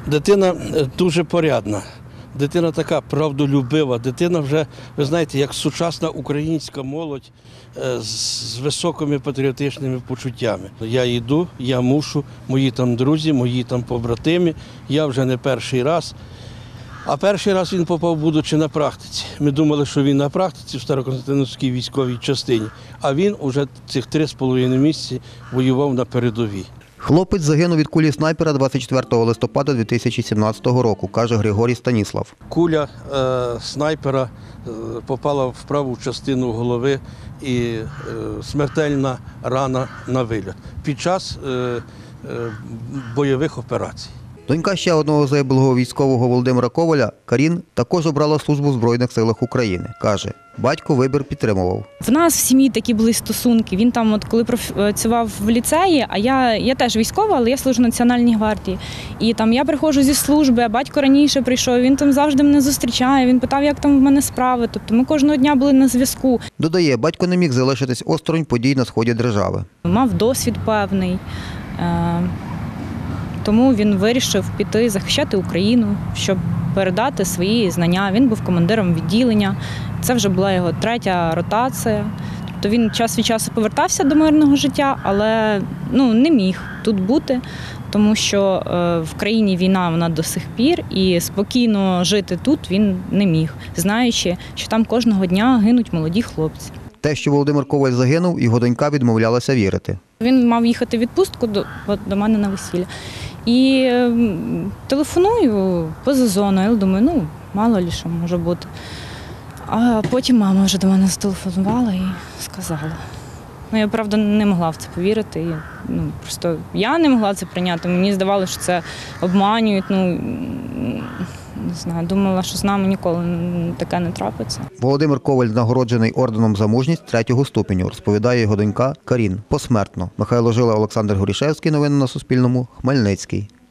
Дитина дуже порядна. Дитина така правдолюбива, дитина вже, ви знаєте, як сучасна українська молодь з високими патріотичними почуттями. Я йду, я мушу, мої там друзі, мої там побратими, я вже не перший раз. А перший раз він попав, будучи на практиці. Ми думали, що він на практиці в Старокостянтинівській військовій частині, а він уже цих 3,5 місяці воював на передовій. Хлопець загинув від кулі снайпера 24 листопада 2017 року, каже Григорій Станіслав. Куля снайпера попала в праву частину голови і смертельна рана на виліт під час бойових операцій. Донька ще одного загиблого військового Володимира Коваля, Карін, також обрала службу в Збройних силах України. Каже, батько вибір підтримував. В нас в сім'ї такі були стосунки. Він там, коли працював в ліцеї, а я теж військова, але я служу в Національній гвардії. І там я приходжу зі служби, а батько раніше прийшов, він там завжди мене зустрічає, він питав, як там в мене справи. Тобто ми кожного дня були на зв'язку. Додає, батько не міг залишитись осторонь подій на сході держави. Мав досвід певний. Тому він вирішив піти захищати Україну, щоб передати свої знання. Він був командиром відділення, це вже була його 3-я ротація. Тобто він час від часу повертався до мирного життя, але не міг тут бути, тому що в країні війна вона до сих пір, і спокійно жити тут він не міг, знаючи, що там кожного дня гинуть молоді хлопці. Те, що Володимир Коваль загинув, його донька відмовлялася вірити. Він мав їхати в відпустку до мене на весілля. І телефоную поза зоною, я думаю, мало ли що може бути. А потім мама вже до мене зателефонувала і сказала. Я, правда, не могла в це повірити. Просто я не могла це прийняти. Мені здавалося, що це обманюють. Не знаю, думала, що з нами ніколи таке не трапиться. Володимир Коваль нагороджений орденом за мужність 3-го ступеню, розповідає його донька Карін. Посмертно. Михайло Жила, Олександр Горішевський. Новини на Суспільному. Хмельницький.